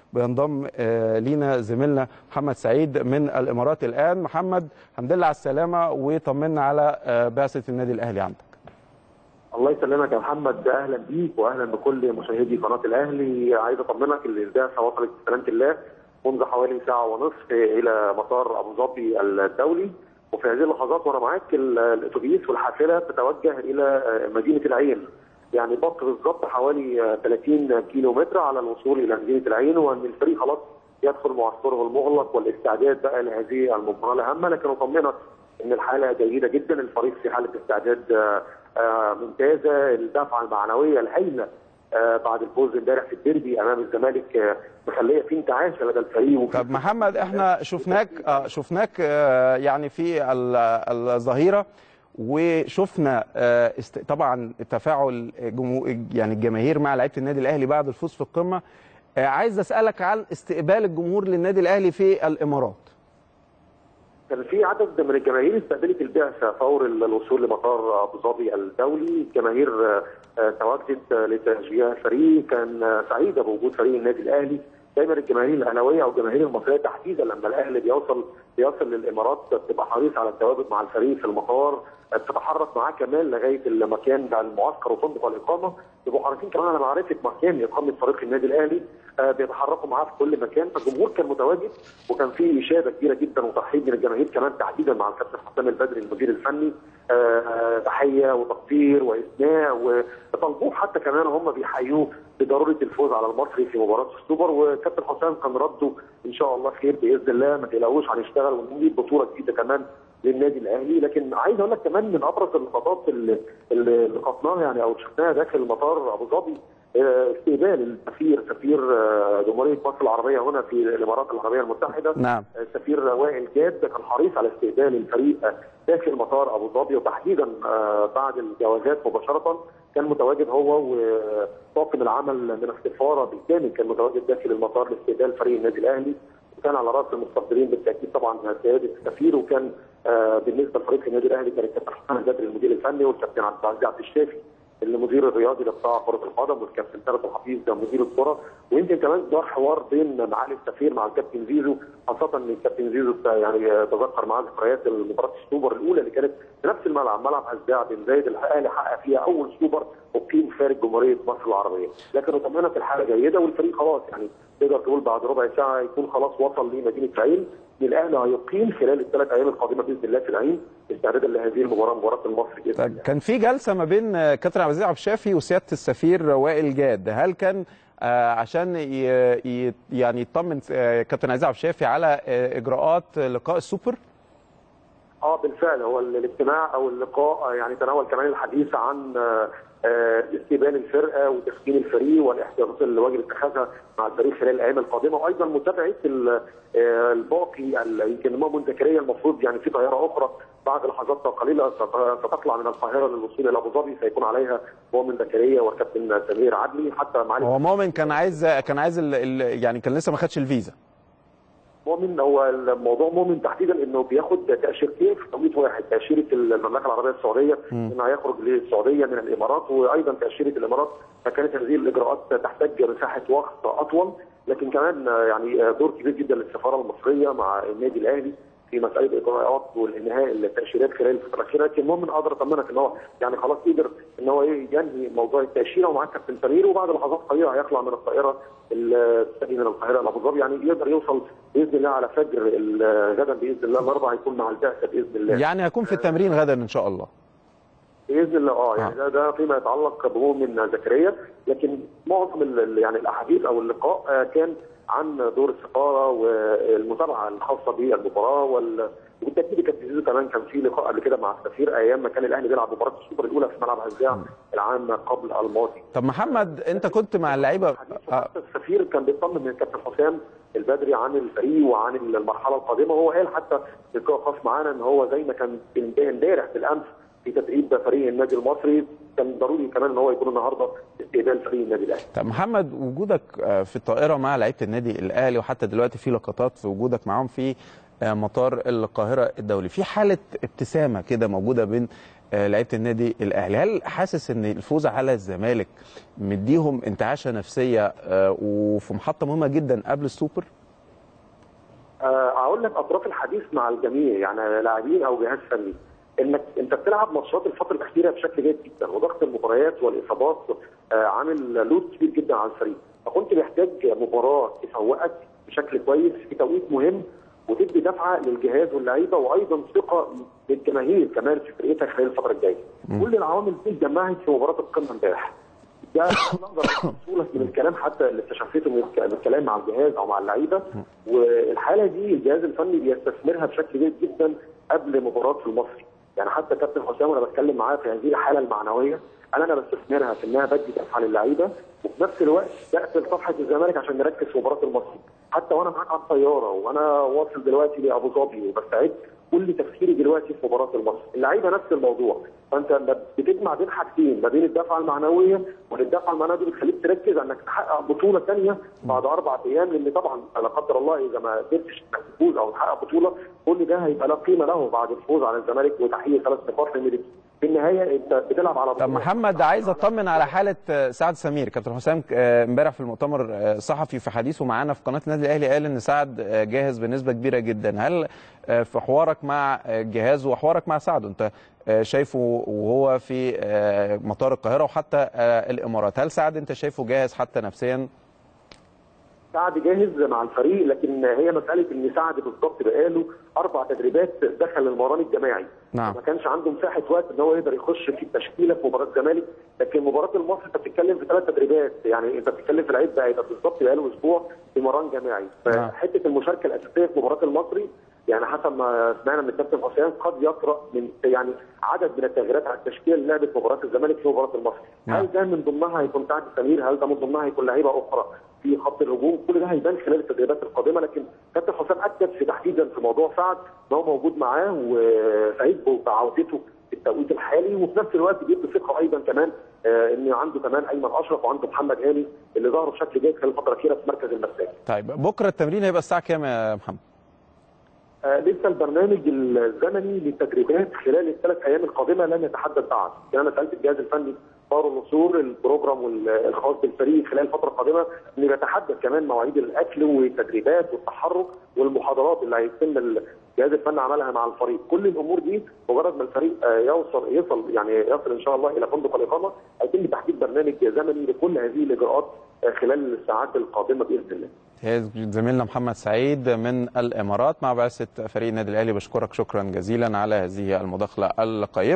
بينضم لينا زميلنا محمد سعيد من الامارات الان. محمد، الحمد لله على السلامه، وطمنا على بعثه النادي الاهلي عندك. الله يسلمك يا محمد، اهلا بيك واهلا بكل مشاهدي قناه الاهلي. عايز اطمنك ان البعثه وصلت بسلامه الله منذ حوالي ساعه ونصف الى مطار ابو ظبي الدولي، وفي هذه اللحظات وانا معاك الاتوبيس والحافله تتوجه الى مدينه العين. يعني بقى بالظبط حوالي 30 كيلو متر على الوصول الى مدينه العين، وان الفريق خلاص يدخل معسكره المغلق والاستعداد بقى لهذه المباراه الهامه. لكن اطمنك ان الحاله جيده جدا، الفريق في حاله استعداد ممتازه. الدفعه المعنويه الهائله بعد الفوز امبارح في الديربي امام الزمالك مخليه في انتعاش لدى الفريق. طب محمد، احنا شفناك يعني في الظهيره، وشفنا طبعا تفاعل يعني الجماهير مع لعيبه النادي الاهلي بعد الفوز في القمه. عايز اسالك عن استقبال الجمهور للنادي الاهلي في الامارات. كان في عدد من الجماهير استقبلت البعثه فور الوصول لمطار ابو ظبي الدولي. الجماهير تواجدت لتشجيع الفريق، كان سعيده بوجود فريق النادي الاهلي. دايما الجماهير الاهلاويه او الجماهير المصريه تحديدا لما الاهلي بيوصل للامارات بتبقى حريص على التواجد مع الفريق في المطار، بتتحرك معاه كمان لغايه المكان بتاع المعسكر وفندق الاقامه، بيبقوا حريصين كمان على معرفه مكان اقامه فريق النادي الاهلي، بيتحركوا معاه في كل مكان. فالجمهور كان متواجد، وكان في اشاده كبيره جدا وترحيب من الجماهير كمان تحديدا مع الكابتن حسام البدري المدير الفني، تحيه وتقدير واثناء، وطلبوه حتى كمان هم بيحيوه بضروره الفوز على المصري في مباراه السوبر. وكابتن حسام كان رده ان شاء الله خير باذن الله، ما تقلقوش هنشتغل ونجيب بطوله جديده كمان للنادي الاهلي. لكن عايز اقول لك كمان من ابرز اللقطات اللي لقطناها يعني او شفناها داخل مطار ابو ظبي، استقبال سفير جمهوريه مصر العربيه هنا في الامارات العربيه المتحده. نعم. السفير وائل جاد كان حريص على استقبال الفريق داخل مطار ابو ظبي، وتحديدا بعد الجوازات مباشره كان متواجد هو وطاقم العمل من السفاره بالكامل، كان متواجد داخل المطار لاستقبال فريق النادي الاهلي. وكان على راس المستقبلين بالتاكيد طبعا سياده السفير، وكان بالنسبه لفريق النادي الاهلي كان الكابتن حسام البدري المدير الفني، والكابتن عبد الشافي المدير الرياضي لقطاع كره القدم، والكابتن ثابت الحفيظ مدير الكره. ويمكن كمان دار حوار بين معالي السفير مع الكابتن زيزو، خاصه ان الكابتن زيزو يعني تذكر معاه ذكريات مباراه السوبر الاولى اللي كانت في نفس الملعب، ملعب هزاع بن زايد، الاهلي حقق فيها اول سوبر اقيم خارج جمهوريه مصر العربيه. لكن اطمئنت الحاله جيده، والفريق خلاص يعني تقدر تقول بعد ربع ساعه يكون خلاص وصل لمدينه العين. الاهلي هيقيم خلال الثلاث ايام القادمه باذن الله في العين استعدادا لهذه المباراه، مباراه المصري باذن الله. كان في جلسه ما بين كابتن عبد الشافي وسياده السفير وائل جاد، هل كان عشان يعني يطمن كابتن عبد الشافي على اجراءات لقاء السوبر؟ بالفعل هو الاجتماع او اللقاء يعني تناول كمان الحديث عن استقبال الفرقه وتسخين الفريق والاحتياطات اللي واجب اتخاذها مع الفريق خلال الايام القادمه، وايضا متابعه الباقي. يمكن مؤمن زكريا المفروض يعني في طياره اخرى بعد لحظات قليله ستطلع من القاهره للوصول الى ابو ظبي، سيكون عليها مؤمن زكريا والكابتن سمير عدلي. حتى معالي هو مؤمن كان عايز يعني كان لسه ما خدش الفيزا. مؤمن هو الموضوع مؤمن تحديدا انه بياخد تاشيرتين في توقيت واحد، تاشيره المملكه العربيه السعوديه انه هيخرج للسعوديه من الامارات، وايضا تاشيره الامارات. فكانت هذه الاجراءات تحتاج مساحه وقت اطول، لكن كمان يعني دور كبير جدا للسفاره المصريه مع النادي الاهلي في مساله الاجراءات والانهاء التاشيرات خلال الفتره الاخيره. لكن المؤمن اقدر اطمنك ان هو يعني خلاص قدر ان هو ينهي موضوع التاشيره ومعاه كابتن سمير، وبعد لحظات قليله هيطلع من الطائره الثانيه من القاهره لابو ظبي، يعني يقدر يوصل باذن الله على فجر غدا باذن الله الاربعاء يكون مع البعثه باذن الله. يعني هيكون في التمرين غدا ان شاء الله باذن الله. يعني ده فيما يتعلق بمؤمن زكريا، لكن معظم يعني الاحاديث او اللقاء كان عن دور السفاره والمتابعه الخاصه بالمباراه وبالتاكيد كابتن كمان كان في لقاء قبل كده مع السفير ايام ما كان الاهلي بيلعب مباراه السوبر الاولى في ملعب هزاع العام قبل الماضي. طب محمد، انت كنت مع اللعيبه. السفير كان بيطمن من الكابتن حسام البدري عن الفريق وعن المرحله القادمه، وهو قال حتى في لقاء خاص معانا ان هو زي ما كان امبارح بالامس في تدريب فريق النادي المصري، كان ضروري كمان ان هو يكون النهارده استقبال فريق النادي الاهلي. طب محمد، وجودك في الطائره مع لعيبه النادي الاهلي، وحتى دلوقتي في لقطات في وجودك معاهم في مطار القاهره الدولي، في حاله ابتسامه كده موجوده بين لعيبه النادي الاهلي. هل حاسس ان الفوز على الزمالك مديهم انتعاشه نفسيه وفي محطه مهمه جدا قبل السوبر؟ اقول لك اطراف الحديث مع الجميع، يعني لاعبين او جهاز فني، انك انت بتلعب ماتشات الفتره الاخيره بشكل جيد جدا، وضغط المباريات والاصابات عامل لود كبير جدا على الفريق، فكنت محتاج مباراه تفوقك بشكل كويس في توقيت مهم، وتدي دفعه للجهاز واللعيبه، وايضا ثقه للجماهير كمان في فرقتها خلال الفتره الجايه. كل العوامل دي اتجمعت في مباراه القمه امبارح. ده نقدر نقول من الكلام حتى اللي استشفيته من الكلام مع الجهاز او مع اللعيبه، والحاله دي الجهاز الفني بيستثمرها بشكل جيد جدا قبل مباراه في المصري. يعني حتى كابتن حسام وانا بتكلم معاه في هذه الحاله المعنويه، انا بستثمرها في انها بدي دفعه للعيبه، وفي نفس الوقت بقفل صفحه الزمالك عشان نركز في مباراه المصري. حتى وانا معاك على الطياره وانا واصل دلوقتي لابو ظبي وبستعد، كل تفكيري دلوقتي في مباراه المصري. اللعيبه نفس الموضوع، فانت بتجمع بين حاجتين، ما بين الدفعه المعنويه، والدفعه المعنويه دي بتخليك تركز انك تحقق بطوله ثانيه بعد 4 ايام، لان طبعا لا قدر الله اذا ما قدرتش انك تفوز او تحقق بطوله، كل ده هيبقى لا قيمه له بعد الفوز على الزمالك وتحقيق 3 نقاط، لان في النهايه انت بتلعب على طب محمد، عايز اطمن على حاله سعد سمير. كابتن حسام امبارح في المؤتمر الصحفي في حديثه معانا في قناه النادي الاهلي قال ان سعد جاهز بنسبه كبيره جدا. هل في حوارك مع الجهاز وحوارك مع سعد انت شايفه وهو في مطار القاهره وحتى الامارات، هل سعد انت شايفه جاهز حتى نفسيا؟ سعد جاهز مع الفريق، لكن هي مساله ان سعد بالضبط بقاله 4 تدريبات دخل المران الجماعي. نعم. ما كانش عنده مساحه وقت ان هو يقدر يخش في التشكيله في مباراه الزمالك، لكن مباراه المصري انت بتتكلم في 3 تدريبات، يعني انت بتتكلم في لعيب بقى بالضبط بقاله اسبوع في مران جماعي، فحته المشاركه الاساسيه في مباراه المصري يعني حسب ما سمعنا من الكابتن حسام قد يطرأ من يعني عدد من التغييرات على التشكيله اللي لعبت مباراه الزمالك في مباراه المصري. هل ده من ضمنها هيكون سعد سمير؟ هل ده من ضمنها هيكون لعيبه اخرى في خط الهجوم؟ كل ده هيبان خلال التدريبات القادمه، لكن كابتن حسام اكد في تحديدا في موضوع سعد ان هو موجود معاه وسعيد بعودته في التوقيت الحالي، وفي نفس الوقت بيدي ثقه ايضا كمان ان عنده كمان ايمن اشرف وعنده محمد هاني اللي ظهروا بشكل جيد خلال الفتره الاخيره في مركز المساك. طيب بكره التمرين هيبقى الساعه كام يا محمد؟ لسه البرنامج الزمني للتدريبات خلال ال3 ايام القادمه لم يتحدد بعد، يعني انا سالت الجهاز الفني فور الوصول البروجرام الخاص بالفريق خلال الفتره القادمه ان يتحدد كمان مواعيد الاكل والتدريبات والتحرك والمحاضرات اللي هيتم الجهاز الفني عملها مع الفريق. كل الامور دي مجرد ما الفريق يصل ان شاء الله الى فندق الاقامه، هيتم تحديد برنامج زمني لكل هذه الاجراءات خلال الساعات القادمه باذن الله. زميلنا محمد سعيد من الامارات مع بعثه فريق النادي الاهلي، بشكرك شكرا جزيلا على هذه المداخله القيمه.